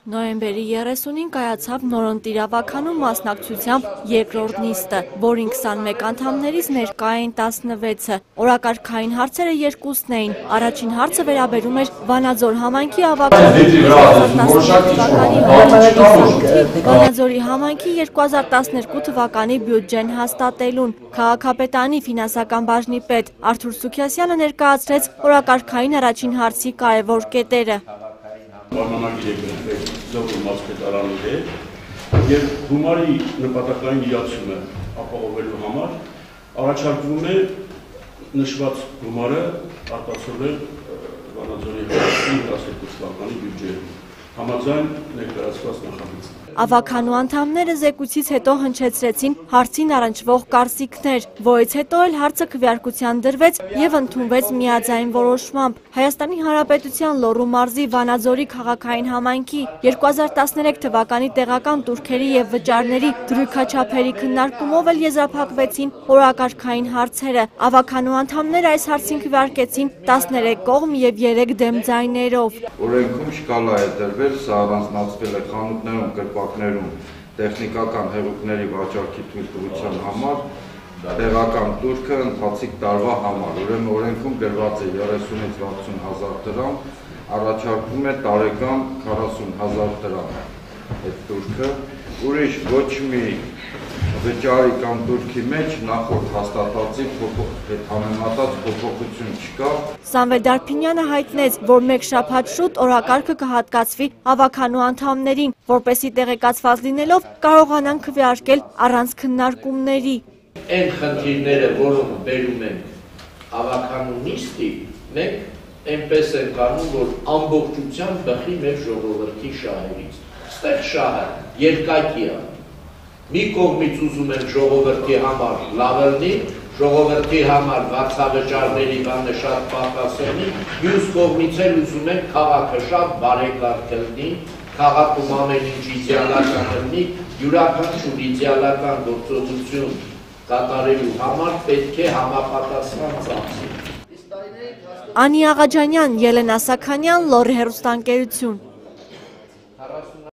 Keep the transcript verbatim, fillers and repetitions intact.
Նոյեմբերի երեսունին կայացավ նորընտիր ավագանու մասնակցությամբ երկրորդ նիստը, որին քսանմեկ անդամներից ներկա էին տասնվեցը։ Օրակարգային հարցերը երկուսն էին։ Առաջին հարցը վերաբերում էր Վանաձոր համայնքի ավագանու Վանաձորի համայնքի երկու հազար տասներկու թվականի բյուջեն հաստատելուն։ Քաղաքապետարանի ֆինանսական բաժնի պետ Արթուր Սուքիասյանը ներկայացրեց օրակարգային առաջին հարցի կարևոր կետերը։ Պայմանագիր եկնվել Զորում մասպետարանի հետ և գումարի նպատակային իրացումը ապահովելու համար առաջարկվում է նշված գումարը արտացոլել Վանաձորի համայնքի տասներկու թվականի բյուջեում համաձայն ներկայացված նախագծին։ Ավագանու անդամները զեկույցից հետո հնչեցրեցին հարցին առնչվող կարծիքներ, որից հետո էլ հարցը քվեարկության դրվեց և ընդունվեց միաձայն որոշմամբ։ Հայաստանի Հանրապետության Լոռու մարզի Վանաձորի քաղաքային համայնքի երկու հազար տասներեք թվականի տեղական տուրքերի և վճարների դրույքաչափերի քննարկումով էլ եզրափակվեցին օրակարգային հարցերը։ Ավագանու անդամները այս հարցին քվեարկեցին տասներեք կողմ և երեք դեմ ձայներով։ Օրենքում շկալա է դրվել, սա առանձնացվել է խանութներում, կրպակներում տեխնիկական հեղուկների վաճառքի թույլտվության համար, տեղական տուրքը ընթացիկ տարվա համար, ուրեմն օրենքում գրված է երեսունից վաթսուն հազար դրամ, առաջարկվում է տարեկան քառասուն հազար դրամ այդ տուրքը, ուրիշ ոչ մի վճարի կամ տուրքի մեջ նախորդ հաստատածի համեմատած փոփոխություն չկա։ Սամվել Դարփինյանը հայտնեց, որ մեկ շաբաթ շուտ օրակարգը կհատկացվի ավագանու անդամներին, որպեսզի տեղեկացված լինելով կարողանան քվեարկել առանց քննարկումների։ Այն խնդիրները, որոնք բերում են ավագանու նիստի, մենք այնպես ենք անում, որ ամբողջությամբ բխի մեր ժողովրդի շահերից։ Ստեղ շահը երկակի է։ Մի կողմից ուզում են ժողովրդի համար լավ լինի, ժողովրդի համար վարձավճարների բանը շատ պակասելի, մյուս կողմից էլ ուզում են քաղաքը շատ բարեկարգ լինի, քաղաքում ամեն ինչ իդեալական լինի, յուրաքանչյուր իդեալական գործողություն կատարելու համար պետք է համապատասխան ծախսի։ Անի Աղաջանյան, Ելեն Ասաքանյան, Լոռի հեռուստաընկերություն։